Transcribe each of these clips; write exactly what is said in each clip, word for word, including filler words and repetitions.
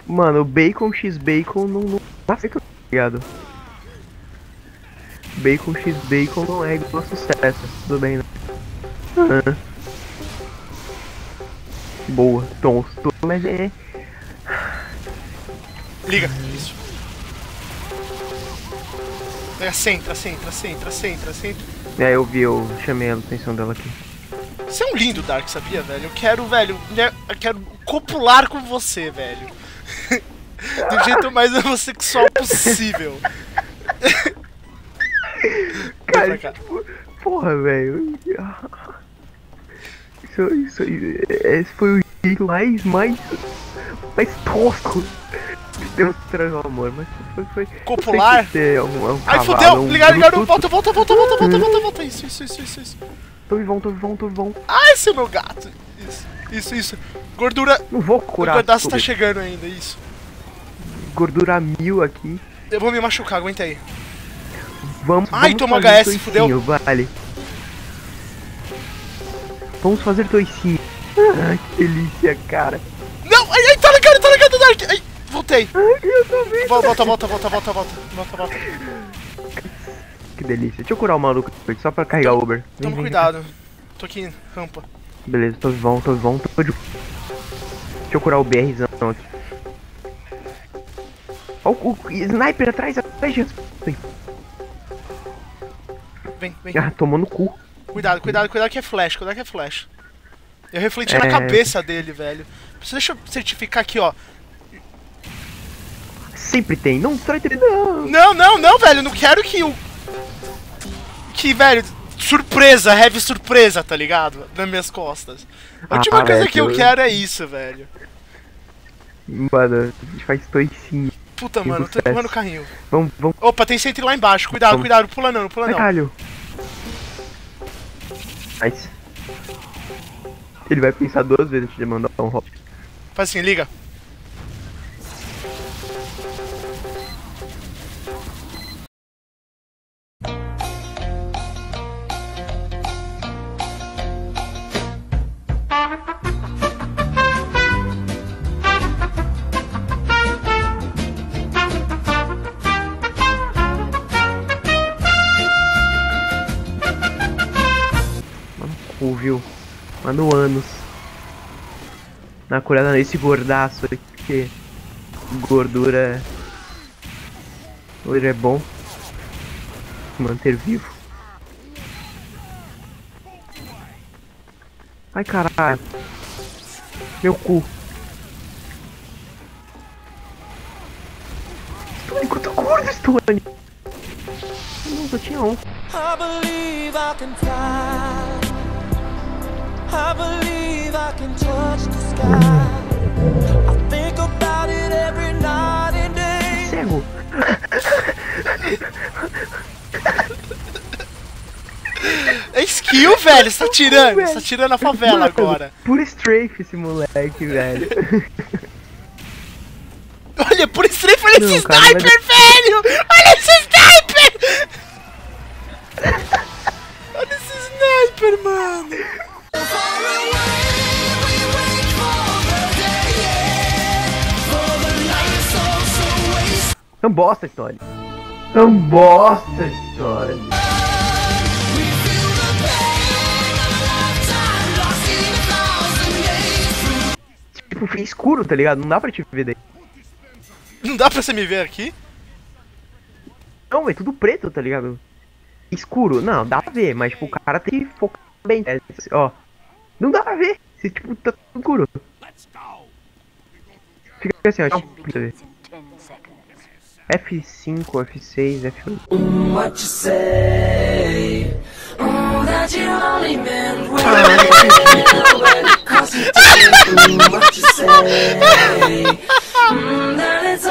Mano, o bacon x bacon não, não tá fica ligado. Bacon x bacon não é igual a sucesso. Tudo bem, né? Ah. Boa, tosto, mas é. Liga, isso. É, centra, centra, centra, centra, centra. É, eu vi, eu chamei a atenção dela aqui. Você é um lindo, Dark, sabia, velho? Eu quero, velho, eu quero copular com você, velho. Do jeito mais homossexual possível. Cara, tipo, porra, velho. Isso, isso, esse foi o jeito mais, mais, mais tosco de demonstrar o amor, mas foi, foi... Copular? Ser um, um Ai, cavalo, fudeu! um Ligaram, ligaram! bruto. Volta, volta, volta, volta, volta, volta, volta! Isso, isso, isso, isso, isso. Tô vivão, tô vivão, tô vivão. Ai, seu meu gato! Isso, isso, isso. Gordura... Não vou curar. O pedaço tá chegando ainda, isso. Gordura mil aqui. Eu vou me machucar, aguenta aí. Vamos, Ai, vamos toma fazer H S, toicinho, fudeu. Vale. Vamos fazer toicinho. Ah, que delícia, cara. Não! Ai, ai, tá ligado, tá ligado, Dark! Ai, voltei. Ai, eu também. Volta, volta, volta, volta, volta, volta, volta, volta. Que delícia. Deixa eu curar o maluco só pra carregar o Uber. Vem, Toma vem, cuidado. Tô aqui, rampa. Beleza, tô vivão, tô vivão, tô de... Deixa eu curar o BRzão aqui. Ó o, o sniper atrás, atrás de... Vem, vem. Ah, tomou no cu. Cuidado, cuidado, cuidado que é flash, cuidado que é flash. Eu refleti É... na cabeça dele, velho. Deixa eu certificar aqui, ó. Sempre tem, não trai não. Não, não, não, velho, não quero que o... Que, velho, surpresa, heavy surpresa, tá ligado? Nas minhas costas. A última Ah, coisa velho, que eu eu- quero é isso, velho. Mano, a gente faz toicinho. Puta, Que mano, eu tô sucesso. empurrando o carrinho. Vamos, vamos. Opa, tem centro lá embaixo, cuidado, Vamos. cuidado, pula não, não pula não. Caralho. Nice. Ele vai pensar duas vezes antes de mandar um hop. Faz assim, liga. Cu, viu? Mano, anos. Na curada nesse gordaço aqui, porque gordura. Hoje é bom manter vivo. Ai, caralho. Meu cu. Stone, quanto gordo, Stone! Não, só tinha um. I believe I can fly. I believe I can touch the sky. I think about it every night and day. Cego. É skill, velho, você tá tirando, velho. você tá tirando a favela Mano, agora. Puro strafe esse moleque, velho. Olha, por estranho, olha Não, esse cara, sniper, velho! Olha esse sniper! Olha esse sniper, mano! É um bosta a história. É um bosta a história. Tipo, fica escuro, tá ligado? Não dá pra te ver daí. Não dá pra você me ver aqui? Não, é tudo preto, tá ligado? Escuro, não, dá pra ver, mas tipo, o cara tem que focar bem. É, ó, não dá pra ver. Se tipo, tá tudo escuro. Fica assim, ó, tipo, pra ver. F cinco, F seis, F oito. What you say? Oh, that you only meant when cause you did what you say. Mm, that it's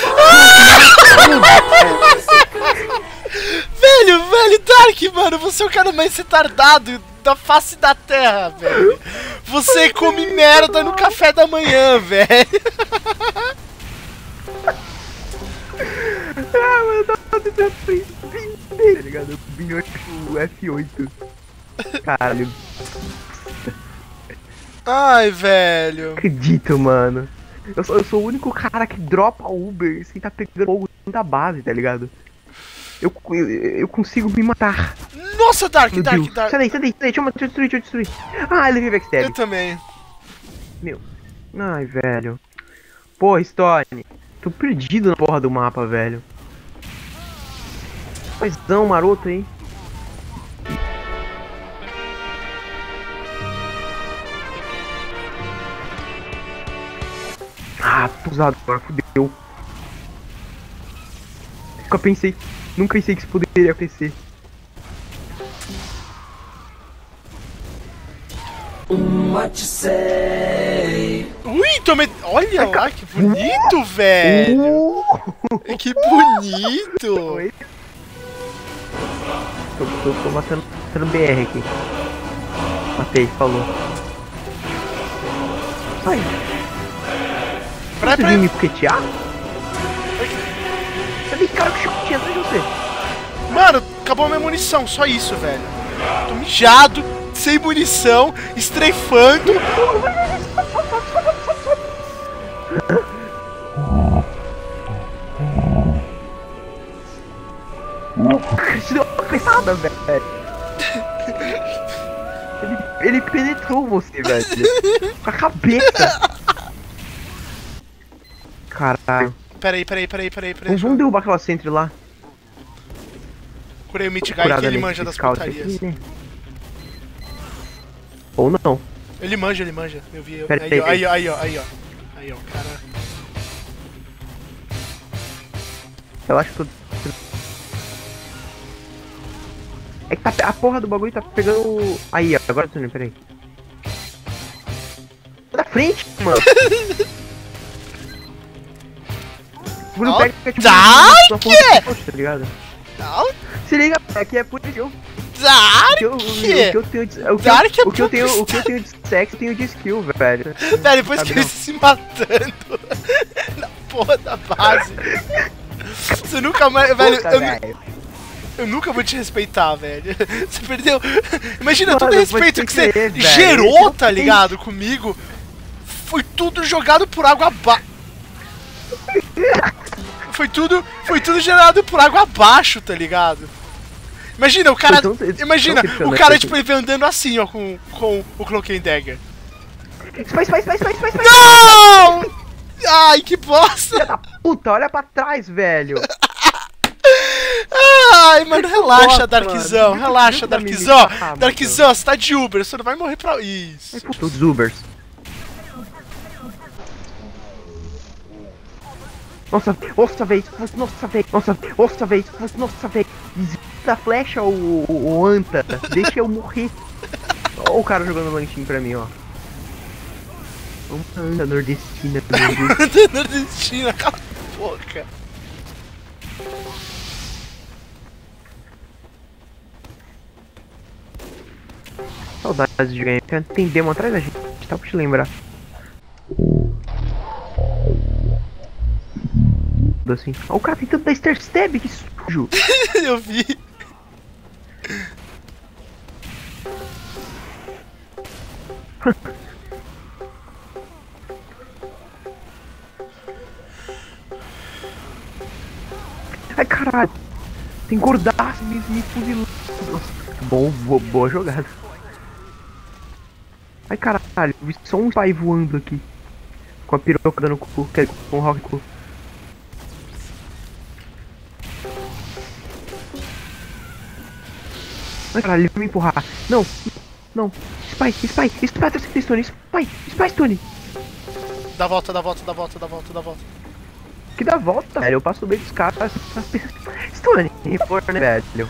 Velho, velho, Dark, mano, você é o cara mais retardado da face da terra, velho. Você come merda no café da manhã, velho. Ah, mano, eu tava tentando aprender, tá ligado? Eu vim o F oito. Caralho, Ai, velho. acredito, mano. Eu sou, eu sou o único cara que dropa Uber sem tá pegando fogo da base, tá ligado? Eu, eu, eu consigo me matar. Nossa, Dark, Meu Dark, Deus. Dark. Sai daí, sai daí, sai daí, deixa eu, deixa eu destruir, deixa eu destruir. Ah, ele veio backstab. Eu também. Meu. Ai, velho. Porra, Stone. Tô perdido na porra do mapa, velho. Paizão maroto aí. Ah, tô usado agora, fudeu. Nunca pensei, nunca pensei que isso poderia acontecer. What you say? Ui, tomei. Olha lá, que bonito, velho. Uh! Que bonito. Oi? Tô, tô, tô matando, matando B R aqui. Matei, falou. Ai. Peraí, Você peraí. veio me piquetear? Cadê cara que tinha atrás de você? Mano, acabou a minha munição, só isso, velho. Tô mijado, sem munição, estreifando. Isso deu uma pesada, velho. Ele, ele penetrou você, velho. Com a cabeça. Caralho. Peraí, peraí, peraí, peraí, peraí. Vamos, vamos derrubar aquela sentry lá. Curei o Meat Guy Curada que ele nesse manja das scout putarias. aqui, né? Ou não. Ele manja, ele manja. Eu vi. Eu... Pera Aí, ó, aí, aí, ó, aí, ó, aí, ó. Aí, ó, cara. Relaxa que eu... É que tá, a porra do bagulho tá pegando... Aí, ó, agora tô indo, peraí. Tá da frente, mano. O bagulho Ó, pega, tipo, tá, uma que? porra de post, tá ligado? Não, Se liga, aqui é por isso. Dark! O que eu, o que eu tenho de, o que Dark é eu, o que eu tenho, o que eu popstar. tenho de sexo, eu tenho de skill, velho. Velho, depois Sabe que ele não? se matando na porra da base. Você nunca mais. Velho, Puta, eu, nu- velho. eu nunca vou te respeitar, velho. Você perdeu. Imagina Mano, todo o eu vou respeito te que você crer, velho. gerou, Eu tá sei. ligado? Comigo. Foi tudo jogado por água abaixo. Foi tudo, foi tudo gerado por água abaixo, tá ligado? Imagina, o cara. Foi tão- Imagina, tão o decepcionante cara, assim. tipo, ele vem andando assim, ó, com, com o Cloak and Dagger. Spy, spy, spy, spy, spy, spy. Não! Ai, que bosta! Filha da puta, olha pra trás, velho. Ai, mano, relaxa, bosta, Darkzão, mano. relaxa, Viu pra mim Darkzão. me matar, Darkzão, você tá de Uber, você não vai morrer pra. Isso. Puta, os Ubers. Nossa, nossa vez, nossa vez, nossa, nossa vez, nossa vez. Desvia da flecha, o, o, o Anta. Deixa eu morrer. Ó o cara jogando lanchinho pra mim, ó. Uma anta nordestina, meu Deus. Nordestina, cala a boca. Saudades de game. Tem demo atrás da gente, tá pra te lembrar. Assim. Ó, o cara tentando dar Star Stab, que sujo. Eu vi. Ai, caralho. Tem gordaço me, me fuzilando. Nossa, bom, boa, boa jogada. Ai, caralho. Vi só um pai voando aqui. Com a piroca dando cu, quer com o rock cu. Ai, caralho, ele vai me empurrar. Não, não. Spy, Spy, Spy, atrás de Stone, Spy, Spy, Stone. Dá volta, dá volta, dá volta, dá volta, dá volta. Que dá volta, velho. Eu passo o meio dos caras. Stone, for, né, velho?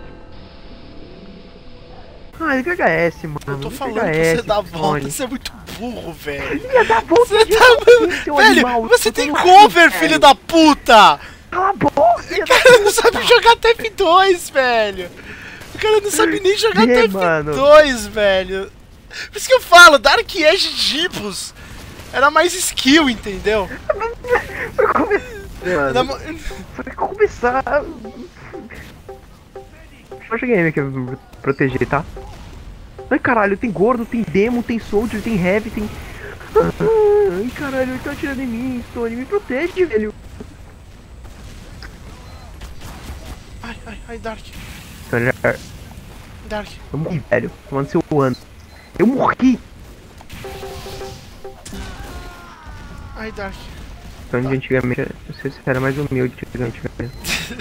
Ah, ele V H S, mano. Eu tô V H falando pra S, você dar volta, Stone. você é muito burro, velho. Ia dar volta, Você ia tá. dar volta, seu Velho, animal. você Eu tem tô cover, velho. filho da puta! Cala a boca, ia O dar cara não sabe jogar T F dois, velho. O cara não sabe nem jogar Que, T F dois, velho. Por isso que eu falo, Dark Edge Gibus era mais skill, entendeu? Pra começar. Era Mano, ma- pra começar. Deixa eu game aqui pra proteger, tá? Ai, caralho, tem gordo, tem demo, tem soldier, tem heavy, tem. Ai, caralho, ele tá atirando em mim, Stone. Me protege, velho. Ai, ai, ai, Dark. Stone, já... Dark. Eu morri, velho. Tomando seu ano. Eu morri. Ai, Dark. Stone, de antigamente, você era mais humilde antigamente, velho.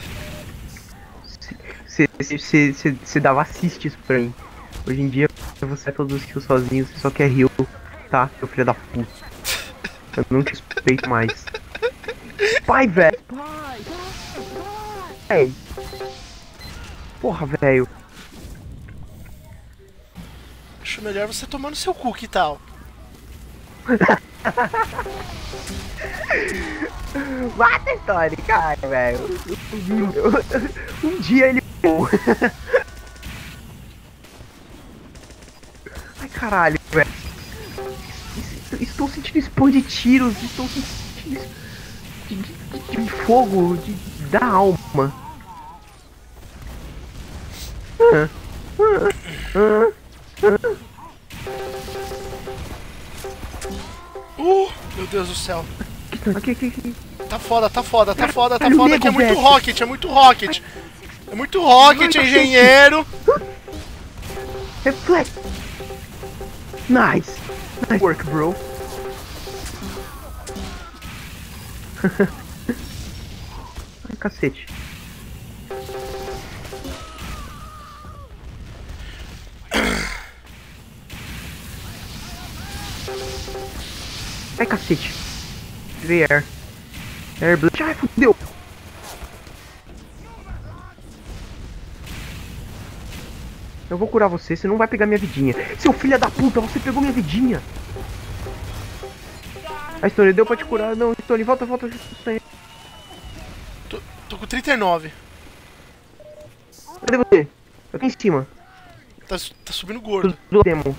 Você dava assists pra mim. Hoje em dia, você é todos os kills sozinho, você só quer heal, tá? Seu filho da puta. Eu não te respeito mais. Pai, velho! Pai! Pai! Porra, velho! Acho melhor você tomar no seu cu, que tal? Mata a história, cara, velho! Um dia ele... Ai, caralho, velho! Estou sentindo spam de tiros, estou sentindo de, de, de, de fogo, de, da alma. Ah, ah, ah, ah. Uh, meu Deus do céu. Aqui, aqui, aqui. Tá foda, tá foda, tá foda, tá Caralho, foda, que é nego, muito velho. rocket, é muito rocket. É muito rocket, Ai, engenheiro. Reflect. Nice. Nice work, bro. Ai, cacete. Ai, cacete. Tirei air. Air blast. Ai, fudeu. Eu vou curar você, você não vai pegar minha vidinha. Seu filho da puta, você pegou minha vidinha. A Stone, deu pra te curar. Não, Stone, volta, volta. Stone. Tô, tô com trinta e nove. Cadê você? Aqui em cima. Tá, tá subindo gordo. Do demo.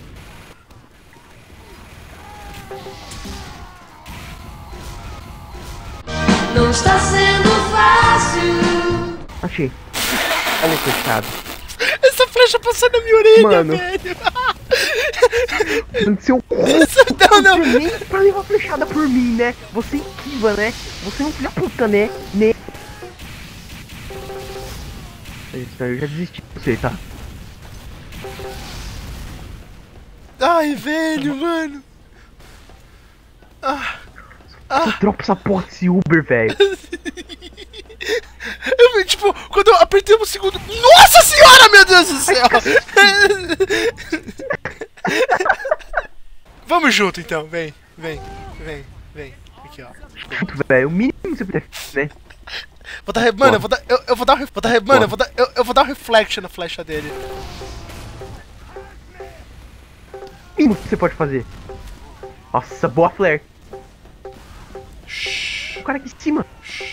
Não está sendo fácil. Achei. Olha o fechado. Essa flecha passou na minha orelha, Mano. velho. Seu cu. Não, não. Você nem pra levar flechada por mim, né? Você esquiva, né? Você é um filho da puta, né? Né? Isso, eu já desisti de você, tá? Ai, velho, mano. Ah, Eu dropo essa porra desse Uber, velho. eu, tipo, quando eu apertei um segundo. Nossa senhora, meu Deus do céu! Vamos junto então, vem, vem, vem, vem. Aqui, ó. Velho, o mínimo que você puder, né? Vou dar, re- mano, eu vou dar, eu, eu vou dar, um re- vou dar, re- mano, eu vou dar, eu, eu vou dar um reflection na flecha dele. O mínimo que você pode fazer. Nossa, boa flare. O cara aqui em cima.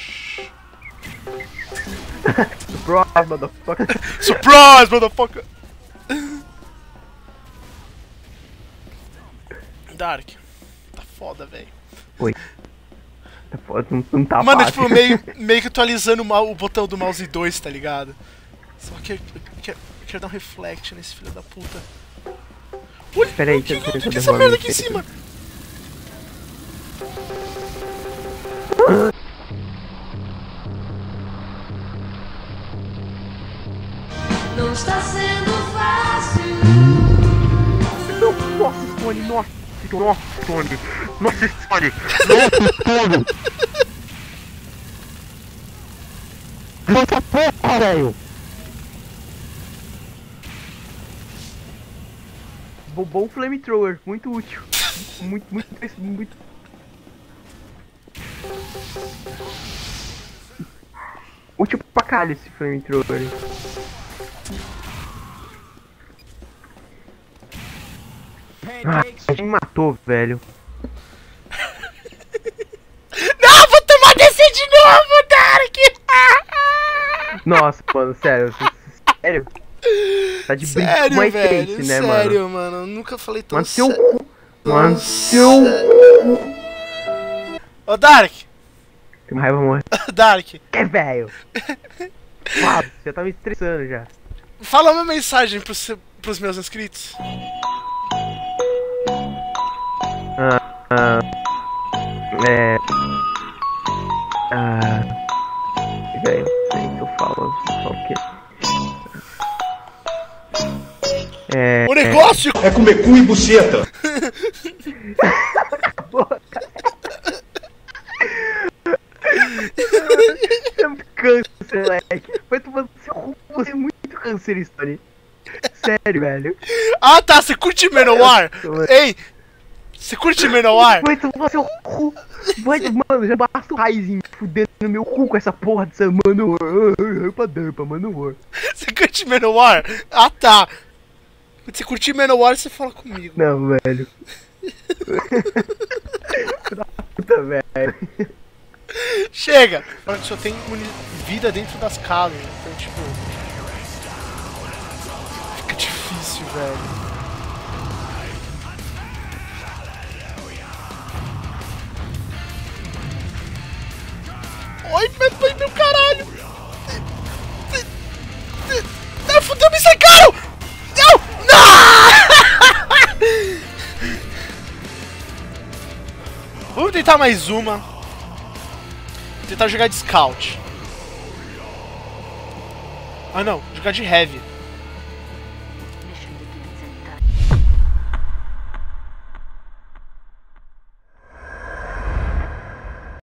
Surprise, motherfucker. Surprise, motherfucker! Dark, tá foda, velho. Oi. Tá foda, não, não tá Mano, fácil. tipo, meio, meio que atualizando o, mal- o botão do mouse dois, tá ligado? Só que eu, eu, quero, eu quero dar um reflect nesse filho da puta. Olha, Pera aí, o que, deixa eu o que, tentar que é essa derrubar merda meu aqui em cima? Não está sendo fácil. Não, nossa, Stone, nossa, nossa, Stone. Nossa, Stone. Nossa, Stone. Nossa porra, velho. Bo- Bom flamethrower, muito útil. Muito, muito, muito. Útil pra caralho esse flamethrower. Ah, me matou, velho. Não, vou tomar desse de novo, Dark! Nossa, mano, sério. Sério? Tá de brinco com Sério, mais velho, face, né, sério, mano? mano, eu nunca falei tão Mano, seu sério. cu. Mano, seu Ô, Dark! Tem uma raiva morrer. Dark, É, velho. Fábio, você tá me estressando já. fala uma mensagem pros, se- pros meus inscritos. Ah, Ah, é. Ah. Velho, não sei o que eu falo. Só o quê? É. O negócio É comer cu e buceta. Você é muito câncer, moleque. Vai tomando seu cu, você é muito câncer, Stone. Sério, velho. Ah, tá, você curte Manowar? Ei, você curte Manowar? Vai tomar seu cu. Vai, mano, já basta o Raizinho fudendo no meu cu com essa porra dessa Manowar. Rampa dampa, Manowar. Você curte Manowar? Ah, tá. Quando você curtir Manowar, você fala comigo. Não, velho. Puta, velho. Chega! Agora só tem vida dentro das casas, então, tipo... Fica difícil, velho. Oi, meu pai, meu caralho! Não, fudeu, me cercaram! Não! Não! Vamos tentar mais uma. Vou tentar jogar de Scout. Ah não, jogar de Heavy.